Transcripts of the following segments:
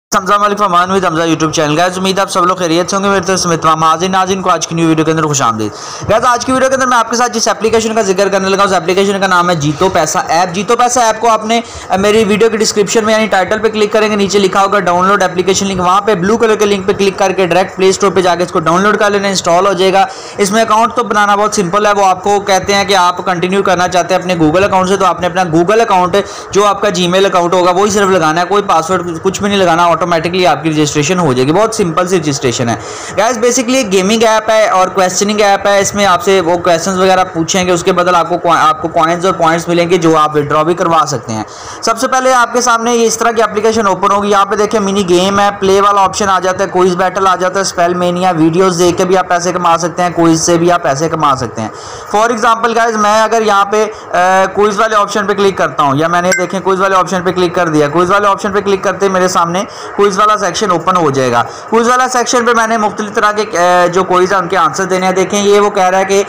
Hamza YouTube channel guys, उम्मीद आप सब लोग खैरियत से होंगे। मेरे तरफ से नाज़रीन को आज की न्यू वीडियो के अंदर खुशामदीद। गाइस आज की वीडियो के अंदर मैं आपके साथ जिस एप्लीकेशन का जिक्र करने लगा उस एप्लीकेशन का नाम है जीतो पैसा ऐप। जीतो पैसा ऐप को आपने मेरी वीडियो के डिस्क्रिप्शन में यानी टाइटल पे क्लिक करेंगे, नीचे लिखा होगा डाउनलोड एप्लीकेशन लिंक, वहाँ पे ब्लू कलर के लिंक पे क्लिक करके डायरेक्ट प्ले स्टोर पर जाकर इसको डाउनलोड कर लेना, इंस्टॉल हो जाएगा। इसमें अकाउंट तो बनाना बहुत सिंपल है। वो आपको कहते हैं कि आप कंटिन्यू करना चाहते हैं अपने गूगल अकाउंट से, तो आपने अपना गूगल अकाउंट जो आपका जीमेल अकाउंट होगा वही सिर्फ लगाना है, कोई पासवर्ड कुछ भी नहीं लगाना, ऑटोमेटिकली आपकी रजिस्ट्रेशन हो जाएगी। बहुत सिंपल सी रजिस्ट्रेशन है गाइस। बेसिकली गेमिंग ऐप है और क्वेश्चनिंग ऐप है। इसमें आपसे वो क्वेश्चंस वगैरह पूछेंगे, उसके बदल आपको कॉइन्स और पॉइंट्स मिलेंगे जो आप विड्रॉ भी करवा सकते हैं। सबसे पहले आपके सामने ये इस तरह की एप्लीकेशन ओपन होगी। यहाँ पे देखिए मिनी गेम है, प्ले वाला ऑप्शन आ जाता है, क्विज बैटल आ जाता है, स्पेल मेनिया, वीडियोस देख के भी आप पैसे कमा सकते हैं, क्विज से भी आप पैसे कमा सकते हैं। फॉर एग्जाम्पल गाइस, मैं अगर यहाँ पे क्विज वाले ऑप्शन पे क्लिक करता हूँ, या मैंने देखें क्विज वाले ऑप्शन पे क्लिक कर दिया, क्विज वाले ऑप्शन पे क्लिक करते मेरे सामने क्विज वाला सेक्शन ओपन हो जाएगा। क्विज वाला सेक्शन पे मैंने मुख्तलिफ तरह के जो क्विज है उनके आंसर देने हैं। देखें ये वो कह रहा है कि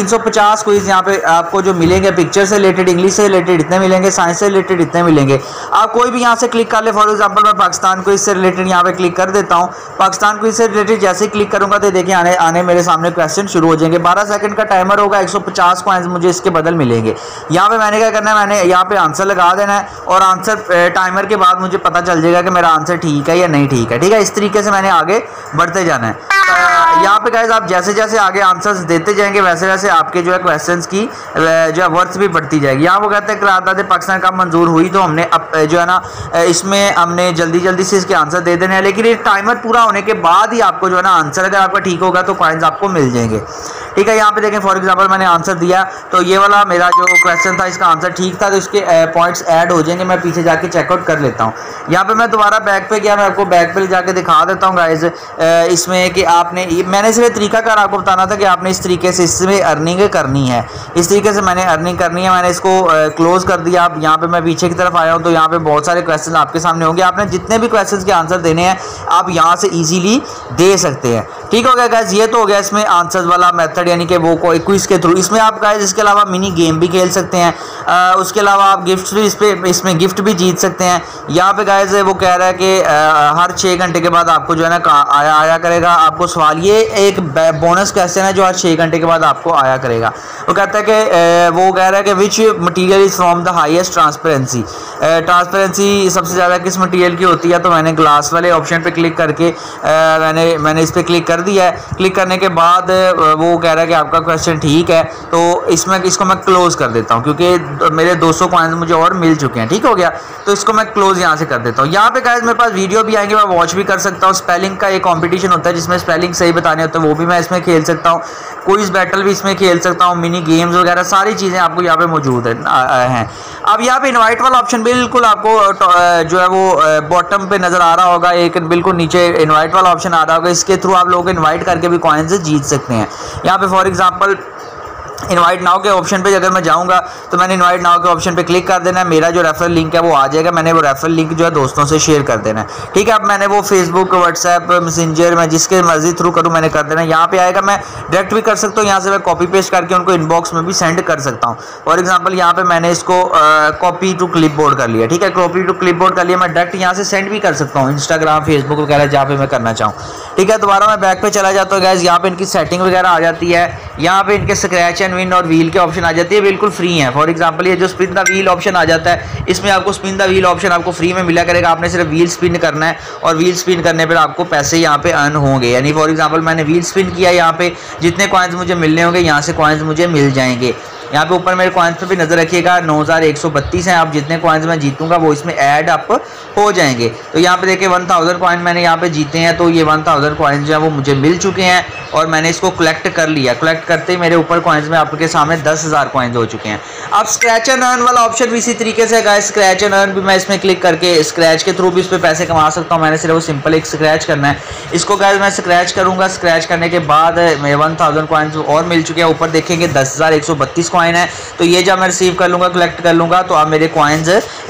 350 क्विज यहाँ पे आपको जो मिलेंगे, पिक्चर से रिलेटेड, इंग्लिश से रिलेटेड इतने मिलेंगे, साइंस से रिलेटेड इतने मिलेंगे। आप कोई भी यहाँ से क्लिक कर ले। फॉर एग्जांपल मैं पाकिस्तान क्विज से रिलेटेड यहाँ पे क्लिक कर देता हूँ। पाकिस्तान क्विज से रिलेटेड जैसे ही क्लिक करूँगा तो देखिए आने मेरे सामने क्वेश्चन शुरू हो जाएंगे। 12 सेकंड का टाइमर होगा, 150 कॉइन्स मुझे इसके बदल मिलेंगे। यहाँ पे मैंने क्या करना है, मैंने यहाँ पे आंसर लगा देना है और आंसर टाइमर के बाद मुझे पता चल जाएगा कि मेरा आंसर ठीक है या नहीं ठीक है। ठीक है, इस तरीके से मैंने आगे बढ़ते जाना है। यहाँ पे गाइस आप जैसे जैसे आगे आंसर्स देते जाएंगे वैसे वैसे आपके जो है क्वेश्चंस की जो है वर्थ भी बढ़ती जाएगी। यहाँ वो कहते हैं करारदाद पाकिस्तान का मंजूर हुई तो हमने जो है ना इसमें हमने जल्दी से इसके आंसर दे देने हैं, लेकिन ये टाइमर पूरा होने के बाद ही आपको जो है ना आंसर अगर आपका ठीक होगा तो कॉइन्स आपको मिल जाएंगे। ठीक है, यहाँ पे देखें फॉर एग्जांपल मैंने आंसर दिया तो ये वाला मेरा जो क्वेश्चन था इसका आंसर ठीक था, तो इसके पॉइंट्स ऐड हो जाएंगे। मैं पीछे जाके चेकआउट कर लेता हूँ। यहाँ पे मैं दोबारा बैक पे गया, मैं आपको बैक पे जाके दिखा देता हूँ गाइस। इसमें कि आपने मैंने सिर्फ तरीकाकार आपको बताना था कि आपने इस तरीके से इसमें अर्निंग करनी है, इस तरीके से मैंने अर्निंग करनी है। मैंने इसको क्लोज कर दिया। अब यहाँ पे मैं पीछे की तरफ आया हूँ तो यहाँ पे बहुत सारे क्वेश्चन आपके सामने होंगे। आपने जितने भी क्वेश्चन के आंसर देने हैं आप यहाँ से ईजिली दे सकते हैं। ठीक हो गया गाइस, ये तो हो गया इसमें आंसर वाला मेथड, यानी कि वो कोई क्विज के थ्रू। इसमें आप गाइस इसके अलावा मिनी गेम भी खेल सकते हैं, उसके अलावा आप गिफ्ट भी इसमें गिफ्ट भी जीत सकते हैं। यहाँ पे गाइस वो कह रहा है कि हर 6 घंटे के बाद आपको जो है ना आया करेगा आपको सवाल। ये एक बोनस क्वेश्चन है जो हर 6 घंटे के बाद आपको आया करेगा। वो कहता है कि वो कह रहा है कि which material is from the highest transparency. Transparency सबसे ज़्यादा किस मटीरियल की होती है, तो मैंने ग्लास वाले ऑप्शन पे क्लिक करके मैंने इस पर क्लिक कर दिया है। क्लिक करने के बाद वो कह रहा है कि आपका क्वेश्चन ठीक है, तो इसको मैं क्लोज़ कर देता हूँ क्योंकि मेरे 200 कॉइन्स मुझे और मिल चुके हैं। ठीक हो गया, तो इसको मैं क्लोज़ यहाँ से कर देता हूँ। यहाँ पे गाइस मेरे पास वीडियो भी आएंगे, मैं वॉच भी कर सकता हूँ। स्पेलिंग का एक कॉम्पिटिशन होता है जिसमें स्पेलिंग सही बताने होते हैं, वो भी मैं इसमें खेल सकता हूँ। क्विज बैटल भी इसमें खेल सकता हूँ, मिनी गेम्स वगैरह सारी चीज़ें आपको यहाँ पे मौजूद हैं। अब यहाँ पे इनवाइट वाला ऑप्शन बिल्कुल आपको जो है वो बॉटम पे नज़र आ रहा होगा, एक बिल्कुल नीचे इनवाइट वाला ऑप्शन आ रहा होगा। इसके थ्रू आप लोगों को इनवाइट करके भी कॉइन्स जीत सकते हैं। यहाँ पे फॉर एग्जांपल इनवाइट नाउ के ऑप्शन पे अगर मैं जाऊंगा तो मैंने इनवाइट नाउ के ऑप्शन पे क्लिक कर देना है, मेरा जो रेफरल लिंक है वो आ जाएगा। मैंने वो रेफरल लिंक जो है दोस्तों से शेयर कर देना है। ठीक है, अब मैंने वो फेसबुक, व्हाट्सएप, मैसेंजर मैं जिसके मर्जी थ्रू करूँ मैंने कर देना है। यहाँ पे आएगा, मैं डायरेक्ट भी कर सकता हूँ, यहाँ से मैं कॉपी पेस्ट करके उनको इनबॉक्स में भी सेंड कर सकता हूँ। फॉर एग्जाम्पल यहाँ पे मैंने इसको कॉपी टू क्लिपबोर्ड कर लिया। ठीक है, कॉपी टू क्लिपबोर्ड कर लिया, मैं डायरेक्ट यहाँ से सेंड भी कर सकता हूँ इंस्टाग्राम, फेसबुक वगैरह जहाँ पे मैं करना चाहूँ। ठीक है, दोबारा मैं बैक पे चला जाता हूँ गाइस। यहाँ पे इनकी सेटिंग वगैरह आ जाती है, यहाँ पे इनके स्क्रैच एंड विन और व्हील के ऑप्शन आ जाती है, बिल्कुल फ्री है। फॉर एग्जांपल ये जो स्पिन द व्हील ऑप्शन आ जाता है, इसमें आपको स्पिन द व्हील ऑप्शन आपको फ्री में मिला करेगा। आपने सिर्फ व्हील स्पिन करना है और व्हील स्पिन करने पर आपको पैसे यहाँ पे अर्न होंगे। यानी फॉर एग्जांपल मैंने व्हील स्पिन किया, यहाँ पे जितने कॉइन्स मुझे मिलने होंगे यहाँ से कॉइन्स मुझे मिल जाएंगे। यहाँ पे ऊपर मेरे कॉइन्स पे भी नजर रखिएगा, 9132 हैं। आप जितने कॉइन्स मैं जीतूंगा वो इसमें ऐड अप हो जाएंगे। तो यहाँ पे देखिए 1000 कॉइन मैंने यहाँ पे जीते हैं, तो ये 1000 कॉइन्स जो है वो मुझे मिल चुके हैं और मैंने इसको कलेक्ट कर लिया। कलेक्ट करते ही मेरे ऊपर कॉइन्स में आपके सामने 10,000 कॉइन्स हो चुके हैं। अब स्क्रैच एंड अर्न वाला ऑप्शन भी इसी तरीके से गाइस, स्क्रैच एंड अर्न भी मैं इसमें क्लिक करके स्क्रैच के थ्रू भी इस पर पैसे कमा सकता हूँ। मैंने सिर्फ वो सिंपल एक स्क्रैच करना है। इसको गाइस मैं स्क्रैच करूँगा, स्क्रैच करने के बाद मेरे 1000 कॉइन्स और मिल चुके हैं। ऊपर देखेंगे 10,132 कॉइन है, तो ये जब मैं रिसीव कर लूँगा, कलेक्ट कर लूँगा, तो अब मेरे कॉइन्स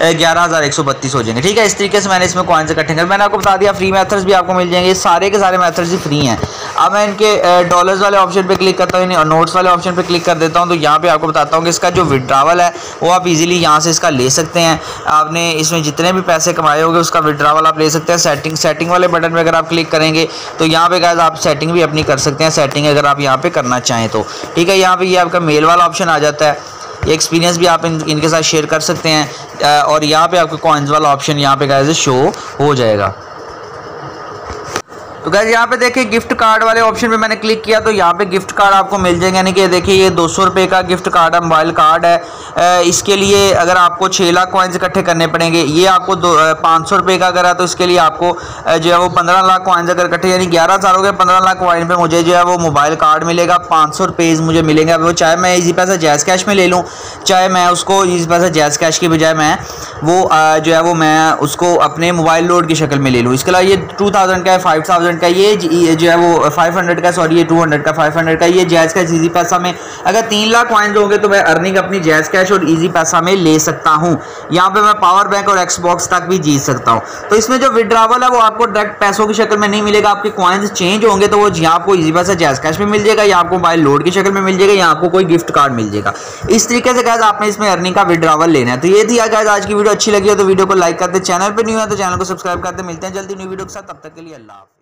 11,132 हो जाएंगे। ठीक है, इस तरीके से मैंने इसमें कॉइन्स इकट्ठे कर, मैंने आपको बता दिया फ्री मेथड्स भी आपको मिल जाएंगे, सारे के सारे मेथड्स ही फ्री हैं। अब मैं इनके डॉलर्स वाले ऑप्शन पे क्लिक करता हूँ और नोट्स वाले ऑप्शन पे क्लिक कर देता हूँ। तो यहाँ पे आपको बताता हूँ कि इसका जो विड्रावल है वो आप इजीली यहाँ से इसका ले सकते हैं। आपने इसमें जितने भी पैसे कमाए होंगे उसका विड्रावल आप ले सकते हैं। सेटिंग वाले बटन पे अगर आप क्लिक करेंगे तो यहाँ पे गाइस आप सेटिंग भी अपनी कर सकते हैं, सेटिंग अगर आप यहाँ पे करना चाहें तो। ठीक है, यहाँ पे ये आपका मेल वाला ऑप्शन आ जाता है, ये एक्सपीरियंस भी आप इनके साथ शेयर कर सकते हैं। और यहाँ पे आपको कॉइन्स वाला ऑप्शन यहाँ पे गाइस शो हो जाएगा। तो गाइस यहाँ पे देखिए गिफ्ट कार्ड वाले ऑप्शन पे मैंने क्लिक किया तो यहाँ पे गिफ्ट कार्ड आपको मिल जाएंगे, यानी कि देखिए ये 200 रुपये का गिफ्ट कार्ड है, मोबाइल कार्ड है। इसके लिए अगर आपको 6 लाख कॉइन्स इकट्ठे करने पड़ेंगे, ये आपको 500 रुपये का अगर है तो इसके लिए आपको जो है वो 15 लाख कॉइन्स अगर इकट्ठे, यानी 11,000 हो गए, 15 लाख कॉइन पे मुझे जो है वो मोबाइल कार्ड मिलेगा, 500 रुपये मुझे मिलेंगे। अब वो चाहे मैं इजी पैसा जैज़ कैश में ले लूँ, चाहे मैं उसको इजी पैसा जैज़ कैश की बजाय मैं वो जो है वो मैं उसको अपने मोबाइल लोड की शक्ल में ले लूँ। इसके अलावा ये 2000 का है, 5000 का, ये जो है वो 500 का, सॉरी ये 200 का, 500 का, ये जैज़ कैश इजी पैसा में अगर 3 लाख कॉइन्स होंगे तो मैं अर्निंग अपनी जैज़ कैश और इजी पैसा में ले सकता हूँ। यहाँ पे मैं पावर बैंक और एक्सबॉक्स तक भी जीत सकता हूँ। तो इसमें जो विड्रावल है वो आपको डायरेक्ट पैसों की शक्ल में नहीं मिलेगा, आपके कॉइन्स चेंज होंगे तो वो यहाँ आपको इजी पैसा जैज़ कैश में मिल जाएगा, या आपको मोबाइल लोड की शक्ल में मिल जाएगा, या आपको कोई गिफ्ट कार्ड मिल जाएगा। इस तरीके से गाइस आपने इसमें अर्निंग का विड्रावल लेना है। तो ये थी गाइस आज की वीडियो, अच्छी लगी हो तो वीडियो को लाइक कर दे, चैनल पर न्यू है तो चैनल को सब्सक्राइब कर दे। मिलते हैं जल्दी न्यू वीडियो के साथ, तब तक के लिए अल्लाह हाफ़िज़।